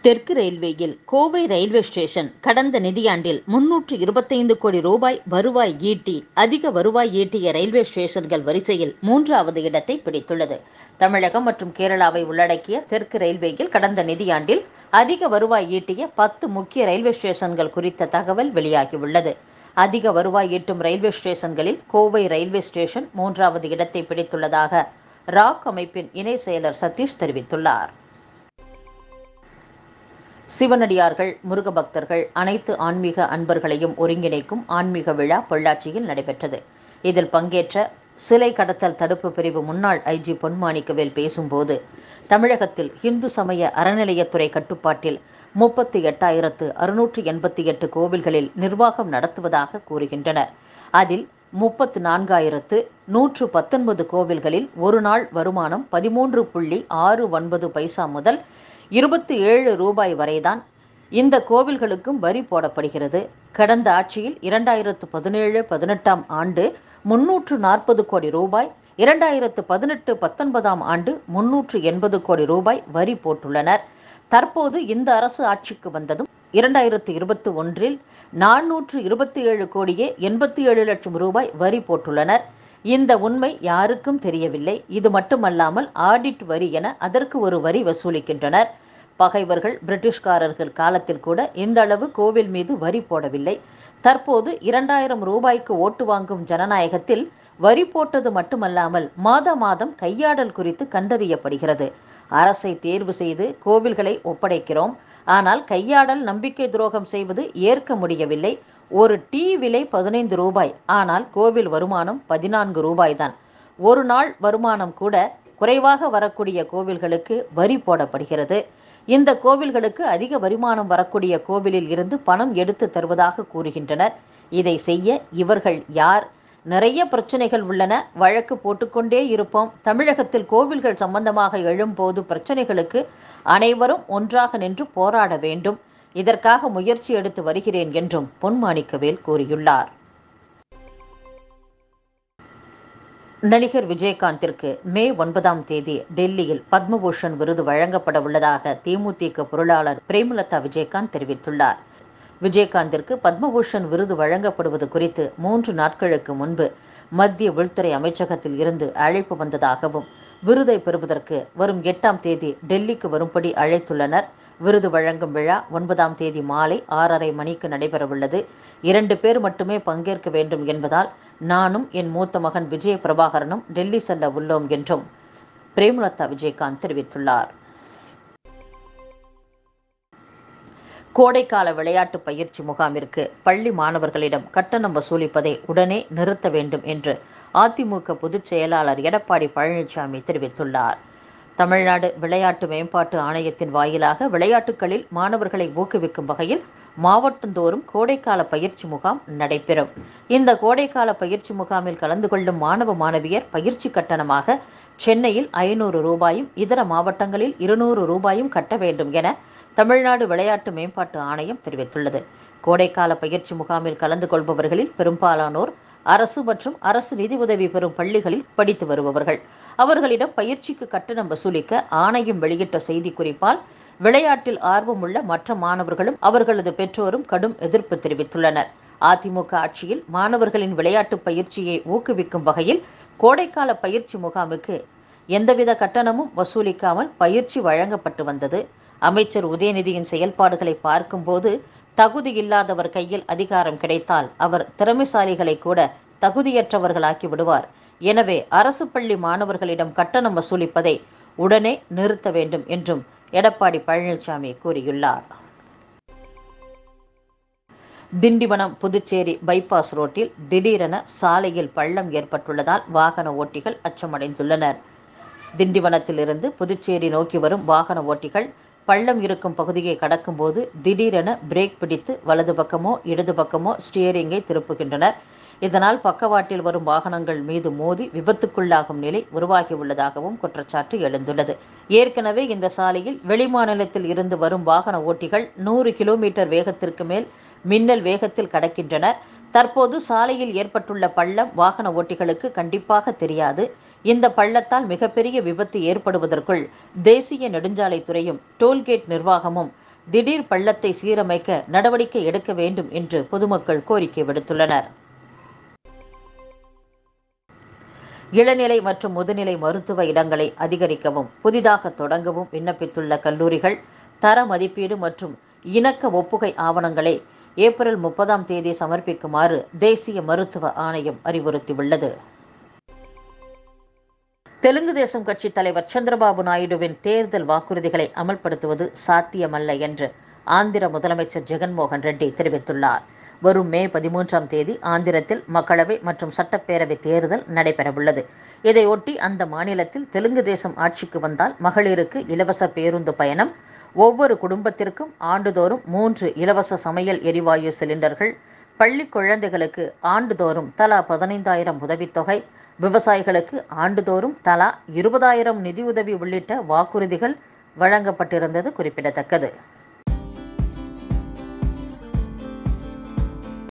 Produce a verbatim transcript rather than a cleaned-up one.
தெற்கு ரயில்வேயில் Kovai railway station கடந்த நிதியாண்டில் முன்னூற்று இருபத்தைந்து கோடி ரூபாய் வருவாய் ஈட்டி அதிக வருவாய் ஈட்டிய ரயில்வே ஸ்டேஷன்கள் வரிசையில் மூன்றாவது இடத்தை பிடித்துள்ளது. தமிழகம் மற்றும் கேரளாவை உள்ளடக்கிய தெற்கு ரயில்வேயில் கடந்த நிதியாண்டில் அதிக வருவாய் ஈட்டிய பத்து முக்கிய ரயில்வே ஸ்டேஷன்கள் குறித்த தகவல் வெளியாகியுள்ளது. அதிக வருவாய் ஈட்டும் ரயில்வே ஸ்டேஷன்களில் கோவை ரயில்வே ஸ்டேஷன் மூன்றாவது இடத்தை பிடித்துள்ளதாக ராக் அமைப்பின் இணை செயலர் சதீஷ் தெரிவித்துள்ளார். சிவனடியார்கள், முருக பக்தர்கள், அனைத்து ஆன்மீக அன்பர்களையும் ஒருங்கிணைக்கும் ஆன்மீக விழா பொள்ளாச்சியில் நடைபெற்றது. இதில் பங்கேற்ற சிலை கடத்தல் தடுப்பு பிரிவு முன்னாள் ஐஜி பொன்மாணிக்கவேல் பேசும்போது, தமிழகத்தில் இந்து சமய அறநிலையத்துறை கட்டுப்பாட்டில் முப்பத்தி எட்டாயிரத்து அறுநூற்று எண்பத்தி எட்டு கோவில்களில் நிர்வாகம் நடத்துவதாக கூறுகின்றனர். அதில் முப்பத்து நான்காயிரத்து நூற்று பத்தொன்பது கோவில்களில் ஒரு நாள் வருமானம் பதிமூன்று புள்ளி ஆறு ஒன்பது பைசா முதல் இருபத்தி ஏழு ரூபாய் வரைதான். இந்த கோவில்களுக்கும் வரி போடப்படுகிறது. கடந்த ஆட்சியில் இரண்டாயிரத்து பதினேழு பதினெட்டாம் ஆண்டு முன்னூற்று நாற்பது கோடி ரூபாய், இரண்டாயிரத்து பதினெட்டு பத்தொன்பதாம் ஆண்டு முன்னூற்று எண்பது கோடி ரூபாய் வரி போட்டுள்ளனர். தற்போது இந்த அரசு ஆட்சிக்கு வந்ததும் இரண்டாயிரத்து இருபத்தி ஒன்றில் நானூற்று இருபத்தி ஏழு கோடியே எண்பத்தி ஏழு லட்சம் ரூபாய் வரி போட்டுள்ளனர். இந்த உண்மை யாருக்கும் தெரியவில்லை. இது மட்டுமல்லாமல் ஆடிட் வரி என அதற்கு ஒரு வரி வசூலிக்கின்றனர். பகைவர்கள் பிரிட்டிஷ்காரர்கள் காலத்தில் கூட இந்த அளவு கோவில் மீது வரி போடவில்லை. தற்போது இரண்டாயிரம் ரூபாய்க்கு ஓட்டு வாங்கும் ஜனநாயகத்தில் வரி போட்டது மட்டுமல்லாமல் மாத மாதம் கையாடல் குறித்து கண்டறியப்படுகிறது. அரசை தேர்வு செய்து கோவில்களை ஒப்படைக்கிறோம். ஆனால் கையாடல், நம்பிக்கை துரோகம் செய்வது ஏற்க முடியவில்லை. ஒரு டீ விலை பதினைந்து ரூபாய், ஆனால் கோவில் வருமானம் பதினான்கு ரூபாய் தான். ஒரு நாள் வருமானம் கூட குறைவாக வரக்கூடிய கோவில்களுக்கு வரி போடப்படுகிறது. இந்த கோவில்களுக்கு அதிக வருமானம் வரக்கூடிய கோவிலில் இருந்து பணம் எடுத்து தருவதாக கூறுகின்றனர். இதை செய்ய இவர்கள் யார்? நிறைய பிரச்சனைகள் உள்ளன, வழக்கு போட்டுக்கொண்டே இருப்போம். தமிழகத்தில் கோவில்கள் சம்பந்தமாக எழும்போது பிரச்சனைகளுக்கு அனைவரும் ஒன்றாக நின்று போராட வேண்டும். இதற்காக முயற்சி எடுத்து வருகிறேன் என்றும் பொன்மாணிக்கவேல் கூறியுள்ளார். நடிகர் விஜயகாந்திற்கு மே ஒன்பதாம் தேதி டெல்லியில் பத்மபூஷன் விருது வழங்கப்பட உள்ளதாக தேமுதிக பொருளாளர் பிரேமலதா விஜயகாந்த் தெரிவித்துள்ளார். விஜயகாந்திற்கு பத்மபூஷன் விருது வழங்கப்படுவது குறித்து மூன்று நாட்களுக்கு முன்பு மத்திய உள்துறை அமைச்சகத்தில் இருந்து அழைப்பு வந்ததாகவும், விருதை பெறுவதற்கு வரும் எட்டாம் தேதி டெல்லிக்கு வரும்படி அழைத்துள்ளனர். விருது வழங்கும் விழா ஒன்பதாம் தேதி மாலை ஆறரை மணிக்கு நடைபெறவுள்ளது. இரண்டு பேர் மட்டுமே பங்கேற்க வேண்டும் என்பதால் நானும் என் மூத்த மகன் விஜய பிரபாகரனும் டெல்லி செல்ல உள்ளோம் என்றும் பிரேமலதா விஜயகாந்த் தெரிவித்துள்ளார். கோடைக்கால விளையாட்டு பயிற்சி முகாமிற்கு பள்ளி மாணவர்களிடம் கட்டணம் வசூலிப்பதை உடனே நிறுத்த வேண்டும் என்று அதிமுக பொதுச் செயலாளர் எடப்பாடி பழனிசாமி தெரிவித்துள்ளார். தமிழ்நாடு விளையாட்டு மேம்பாட்டு ஆணையத்தின் வாயிலாக விளையாட்டுகளில் மாணவர்களை ஊக்குவிக்கும் வகையில் மாவட்டந்தோறும் கோடைக்கால பயிற்சி முகாம் நடைபெறும். இந்த கோடைக்கால பயிற்சி முகாமில் கலந்து கொள்ளும் மாணவ மாணவியர் பயிற்சி கட்டணமாக சென்னையில் ஐநூறு ரூபாயும், இதர மாவட்டங்களில் இருநூறு ரூபாயும் கட்ட வேண்டும் என தமிழ்நாடு விளையாட்டு மேம்பாட்டு ஆணையம் தெரிவித்துள்ளது. கோடைக்கால பயிற்சி முகாமில் கலந்து கொள்பவர்களில் பெரும்பாலானோர் அரசு மற்றும் அரசு நிதி உதவி பெறும் பள்ளிகளில் படித்து வருபவர்கள். அவர்களிடம் பயிற்சிக்கு கட்டணம் வசூலிக்க ஆணையம் வெளியிட்ட செய்திக்குறிப்பால் விளையாட்டில் ஆர்வமுள்ள மற்ற மாணவர்களும் அவர்களது பெற்றோரும் கடும் எதிர்ப்பு தெரிவித்துள்ளனர். அதிமுக ஆட்சியில் மாணவர்களின் விளையாட்டு பயிற்சியை ஊக்குவிக்கும் வகையில் கோடைக்கால பயிற்சி முகாமுக்கு எந்தவித கட்டணமும் வசூலிக்காமல் பயிற்சி வழங்கப்பட்டு வந்தது. அமைச்சர் உதயநிதியின் செயல்பாடுகளை பார்க்கும்போது தகுதி இல்லாதவர் கையில் அதிகாரம் கிடைத்தால் அவர் திறமைசாலிகளை கூட தகுதியற்றவர்களாக்கி விடுவார். எனவே அரசு பள்ளி மாணவர்களிடம் கட்டணம் வசூலிப்பதை உடனே நிறுத்த வேண்டும் என்றும் எடப்பாடி பழனிசாமி கூறியுள்ளார். திண்டிவனம் புதுச்சேரி பைபாஸ் ரோட்டில் திடீரென சாலையில் பள்ளம் ஏற்பட்டுள்ளதால் வாகன ஓட்டிகள் அச்சமடைந்துள்ளனர். திண்டிவனத்திலிருந்து புதுச்சேரி நோக்கி வரும் வாகன ஓட்டிகள் பள்ளம் இருக்கும் பகுதியை கடக்கும்போது திடீரென பிரேக் பிடித்து வலது பக்கமோ இடது பக்கமோ ஸ்டியரிங்கை திருப்புகின்றனர். இதனால் பக்கவாட்டில் வரும் வாகனங்கள் மீது மோதி விபத்துக்குள்ளாகும் நிலை உருவாகியுள்ளதாகவும் குற்றச்சாட்டு எழுந்துள்ளது. ஏற்கனவே இந்த சாலையில் வெளிமாநிலத்தில் இருந்து வரும் வாகன ஓட்டிகள் நூறு கிலோமீட்டர் வேகத்திற்கு மேல் மின்னல் வேகத்தில் கடக்கின்றனர். தற்போது சாலையில் ஏற்பட்டுள்ள பள்ளம் வாகன ஓட்டிகளுக்கு கண்டிப்பாக தெரியாது. இந்த பள்ளத்தால் மிகப்பெரிய விபத்து ஏற்படுவதற்குள் தேசிய நெடுஞ்சாலைத்துறையும் டோல்கேட் நிர்வாகமும் திடீர் பள்ளத்தை சீரமைக்க நடவடிக்கை எடுக்க வேண்டும் என்று பொதுமக்கள் கோரிக்கை விடுத்துள்ளனர். இளநிலை மற்றும் முதுநிலை மருத்துவ இடங்களை அதிகரிக்கவும் புதிதாக தொடங்கவும் விண்ணப்பித்துள்ள கல்லூரிகள் தர மதிப்பீடு மற்றும் இணக்க ஒப்புகை ஆவணங்களை ஏப்ரல் முப்பதாம் தேதி சமர்ப்பிக்குமாறு தேசிய மருத்துவ ஆணையம் அறிவுறுத்தியுள்ளது. தெலுங்கு தேசம் கட்சி தலைவர் சந்திரபாபு நாயுடுவின் தேர்தல் வாக்குறுதிகளை அமல்படுத்துவது சாத்தியமல்ல என்று ஆந்திர முதலமைச்சர் ஜெகன்மோகன் ரெட்டி தெரிவித்துள்ளார். வரும் மே பதிமூன்றாம் தேதி ஆந்திரத்தில் மக்களவை மற்றும் சட்டப்பேரவை தேர்தல் நடைபெறவுள்ளது. இதையொட்டி அந்த மாநிலத்தில் தெலுங்கு தேசம் ஆட்சிக்கு வந்தால் மகளிருக்கு இலவச பேருந்து பயணம், ஒவ்வொரு குடும்பத்திற்கும் ஆண்டுதோறும் மூன்று இலவச சமையல் எரிவாயு சிலிண்டர்கள், பள்ளி குழந்தைகளுக்கு ஆண்டுதோறும் தலா பதினைந்தாயிரம் உதவித்தொகை, விவசாயிகளுக்கு ஆண்டுதோறும் தலா இருபதாயிரம் நிதியுதவி உள்ளிட்ட வாக்குறுதிகள் வழங்கப்பட்டிருந்தது குறிப்பிடத்தக்கது.